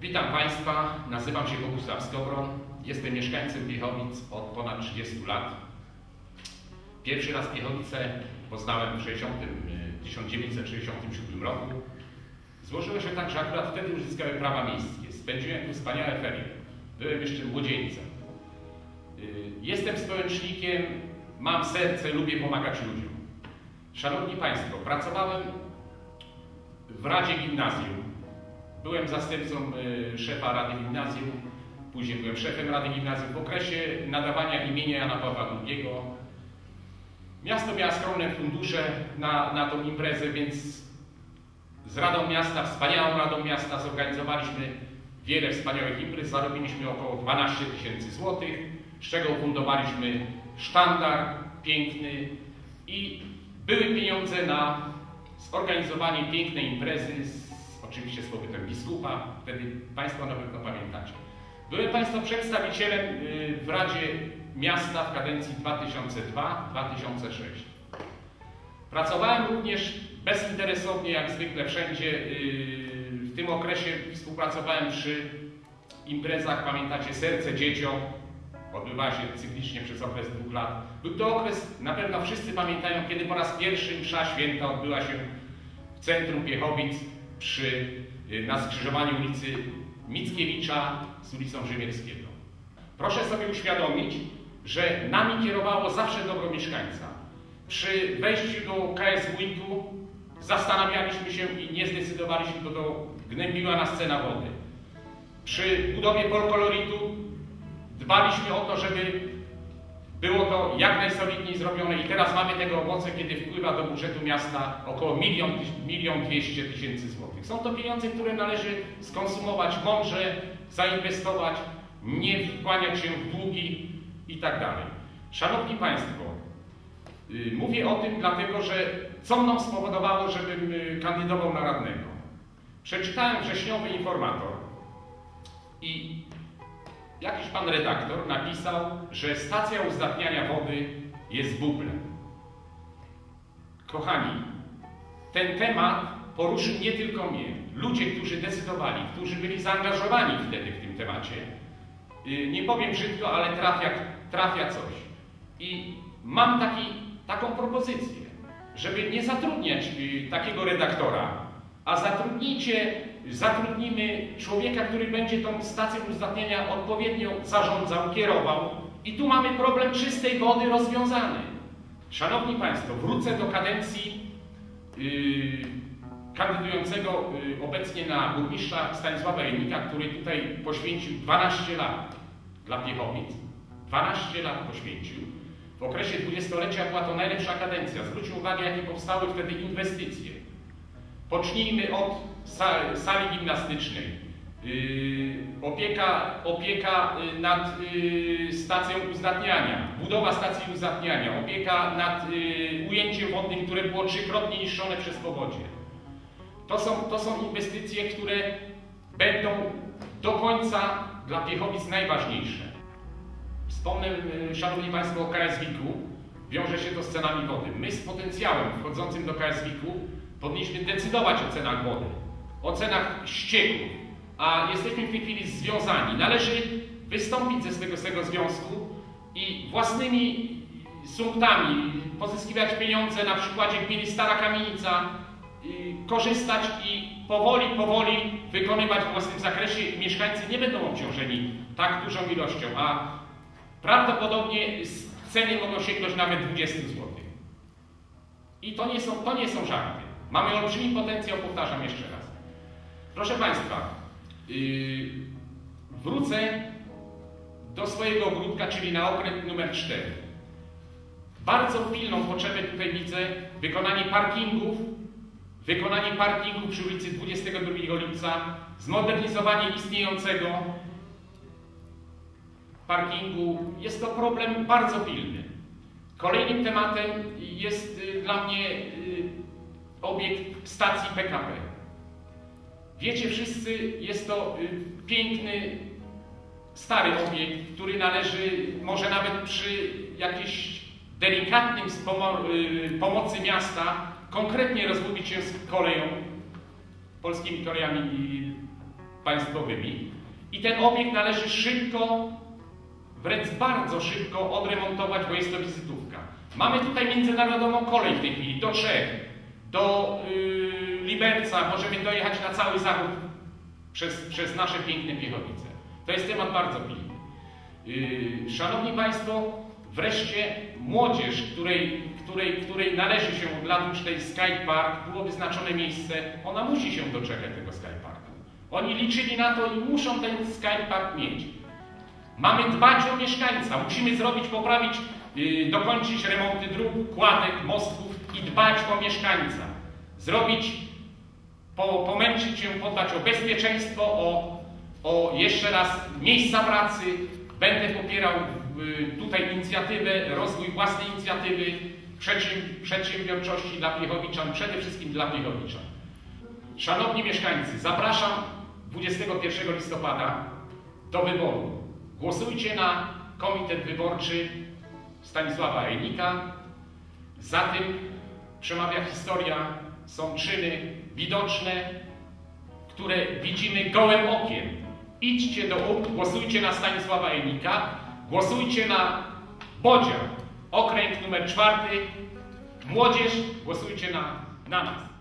Witam Państwa, nazywam się Bogusław Skowron, jestem mieszkańcem Piechowic od ponad 30 lat. Pierwszy raz Piechowice poznałem w 1967 roku. Złożyło się tak, że akurat wtedy uzyskały prawa miejskie. Spędziłem tu wspaniałe ferie. Byłem jeszcze młodzieńcem. Jestem społecznikiem, mam serce, lubię pomagać ludziom. Szanowni Państwo, pracowałem w Radzie Gimnazjum. Byłem zastępcą szefa Rady Gimnazjum, później byłem szefem Rady Gimnazjum w okresie nadawania imienia Jana Pawła II. Miasto miało skromne fundusze na tą imprezę, więc z Radą Miasta, wspaniałą Radą Miasta zorganizowaliśmy wiele wspaniałych imprez. Zarobiliśmy około 12 000 złotych, z czego ufundowaliśmy sztandar piękny i były pieniądze na zorganizowanie pięknej imprezy, oczywiście z pobytem biskupa, wtedy Państwo na pewno pamiętacie. Byłem Państwa przedstawicielem w Radzie Miasta w kadencji 2002-2006. Pracowałem również bezinteresownie, jak zwykle wszędzie. W tym okresie współpracowałem przy imprezach, pamiętacie, Serce Dzieciom. Odbywała się cyklicznie przez okres 2 lat. Był to okres, na pewno wszyscy pamiętają, kiedy po raz pierwszy msza święta odbyła się w centrum Piechowic na skrzyżowaniu ulicy Mickiewicza z ulicą Rzymierskiego. Proszę sobie uświadomić, że nami kierowało zawsze dobro mieszkańca. Przy wejściu do KSWiK-u zastanawialiśmy się i nie zdecydowaliśmy, bo to gnębiła nas cena wody. Przy budowie polkoloritu dbaliśmy o to, żeby było to jak najsolidniej zrobione i teraz mamy tego owoce, kiedy wpływa do budżetu miasta około 1 200 000 złotych. Są to pieniądze, które należy skonsumować mądrze, zainwestować, nie wkłaniać się w długi i tak dalej. Szanowni Państwo, mówię o tym dlatego, że co mną spowodowało, żebym kandydował na radnego. Przeczytałem wrześniowy Informator i jakiś pan redaktor napisał, że stacja uzdatniania wody jest bublem. Kochani, ten temat poruszył nie tylko mnie. Ludzie, którzy decydowali, którzy byli zaangażowani wtedy w tym temacie, nie powiem brzydko, ale trafia coś. I mam taką propozycję, żeby nie zatrudniać takiego redaktora, a zatrudnimy człowieka, który będzie tą stacją uzdatniania odpowiednio zarządzał, kierował i tu mamy problem czystej wody rozwiązany. Szanowni Państwo, wrócę do kadencji kandydującego obecnie na burmistrza Stanisława Jenika, który tutaj poświęcił 12 lat dla Piechowic. 12 lat poświęcił. W okresie 20-lecia była to najlepsza kadencja. Zwróćmy uwagę, jakie powstały wtedy inwestycje. Pocznijmy od sali gimnastycznej, opieka nad stacją uzdatniania, budowa stacji uzdatniania, opieka nad ujęciem wodnym, które było 3-krotnie niszczone przez powodzie. To są inwestycje, które będą do końca dla Piechowic najważniejsze. Wspomnę, Szanowni Państwo, o KSWiK-u. Wiąże się to z cenami wody. My z potencjałem wchodzącym do KSWiK-u powinniśmy decydować o cenach wody, o cenach ścieków, a jesteśmy w tej chwili związani. Należy wystąpić z tego związku i własnymi sumtami pozyskiwać pieniądze na przykładzie gminy Stara Kamienica, korzystać i powoli wykonywać w własnym zakresie. Mieszkańcy nie będą obciążeni tak dużą ilością, a prawdopodobnie ceny mogą sięgnąć nawet 20 zł. I to nie są żarty. Mamy olbrzymi potencjał, powtarzam jeszcze raz. Proszę Państwa, wrócę do swojego ogródka, czyli na okręt numer 4. Bardzo pilną potrzebę tutaj widzę wykonanie parkingów przy ulicy 22 Lipca, zmodernizowanie istniejącego parkingu. Jest to problem bardzo pilny. Kolejnym tematem jest dla mnie obiekt stacji PKP. Wiecie wszyscy, jest to piękny, stary obiekt, który należy, może nawet przy jakiejś delikatnym pomocy miasta, konkretnie rozbudzić się z koleją, polskimi kolejami państwowymi i ten obiekt należy szybko, wręcz bardzo szybko odremontować, bo jest to wizytówka. Mamy tutaj międzynarodową kolej w tej chwili do Czech, do Liberca, możemy dojechać na cały zachód przez nasze piękne Piechowice. To jest temat bardzo pilny. Szanowni Państwo, wreszcie młodzież, której należy się od lat już tej Sky Park, było wyznaczone miejsce, ona musi się doczekać tego Sky Parku. Oni liczyli na to i muszą ten Sky Park mieć. Mamy dbać o mieszkańca, musimy poprawić, dokończyć remonty dróg, kładek, mostów i dbać o mieszkańca. Pomęczyć się, podbać o bezpieczeństwo, o jeszcze raz miejsca pracy. Będę popierał tutaj inicjatywę, rozwój własnej inicjatywy, przedsiębiorczości dla Piechowiczan, przede wszystkim dla Piechowiczan. Szanowni mieszkańcy, zapraszam 21 listopada do wyboru. Głosujcie na komitet wyborczy Stanisława Ejnika. Za tym przemawia historia, są czyny widoczne, które widzimy gołym okiem. Idźcie do urn, głosujcie na Stanisława Ejnika, głosujcie na Bodzia, okręg numer 4. Młodzież, głosujcie na nas.